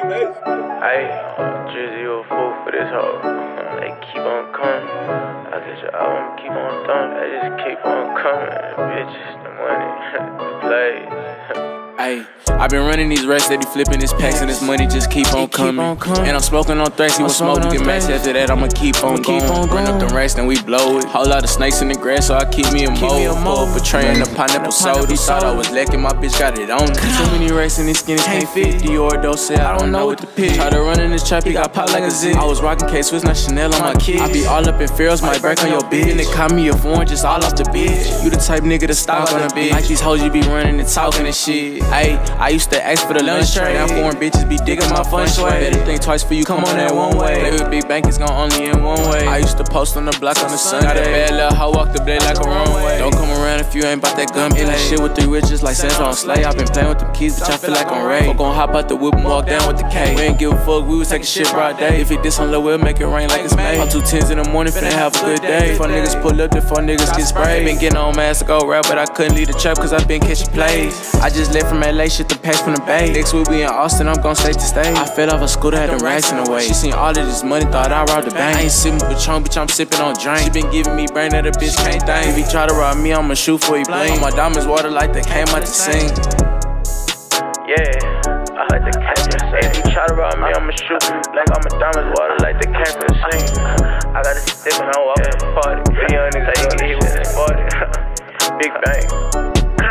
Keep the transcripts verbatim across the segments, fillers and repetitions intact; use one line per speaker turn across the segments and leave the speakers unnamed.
Vibez.
Hey, Drizzy, you a fool for this hoe. They keep on coming. I get your album, keep on thumping. They just keep on coming. The bitches, the money, the plays.
Ayy, I been running these racks, they be flipping his packs, and this money just keep on coming. And I'm smoking on thrax, he was smoking, get matched after that, I'ma keep on going. Run up the racks, then we blow it. Whole lot of snakes in the grass, so I keep me a mold. Pull up a tray in the pineapple soda. Thought I was lacking, my bitch got it on it. Too many racks in these skinny can't fit. Dior though said I don't know what to pick. Try to run in this trap, he got pop like a zig. I was rocking K-Swiss, not Chanel on my kids. I be all up in Ferrell's, might break on your bitch. And they caught me a foreign, just all off the bitch. You the type nigga to stalk on a bitch. Like these hoes you be running and talking and shit. Ayy, I used to ask for the lunch tray. Now foreign bitches be digging my fun sway. Better think twice for you, come on that one way. Play with big bank, it's gon' only in one way. I used to post on the block on the Sunday. Got a bad little hoe, walk the blade like a runway. Don't come around if you ain't bout that gun play. Shit with three riches like Sandra on Slay. I been playing with them kids, bitch, I feel like I'm Ray. Fuck gon' hop out the whip and walk down with the K. We ain't give a fuck, we was taking shit broad day. If it diss on low, we'll make it rain like it's May. On two tens in the morning, finna have a good day. Four niggas pull up, the four niggas get sprayed. Been getting on mask to go rap, but I couldn't leave the trap cause I been catching plays. I just left from L A, shit the packs from the Bay. Next week we in Austin, I'm gon' stay to stay. I fell off a scooter, had them racks in the way. She seen all of this money, thought I robbed the bank. I ain't sippin' Patron, bitch, I'm sippin' on drink. She been giving me brain that a bitch can't think. If he try to rob me, I'ma shoot for he blink. My diamonds water like they came out to sing.
Yeah, I like the came to sing. If you try to rob me, I'ma shoot like I'm a diamonds water like they came to sing. I got a stick when I walk in the party. Three young niggas ain't gonna hit with this party. Big bang.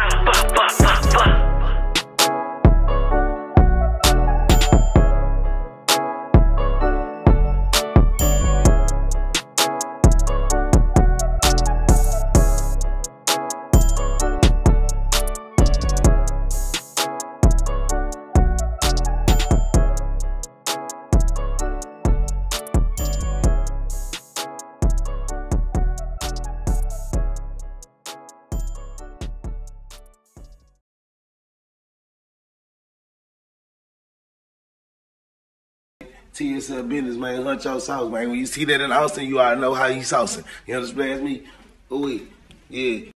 T S L business, man. Honcho sauce, man. When you see that in Austin, you already know how he saucing. You understand me? Ooh, yeah.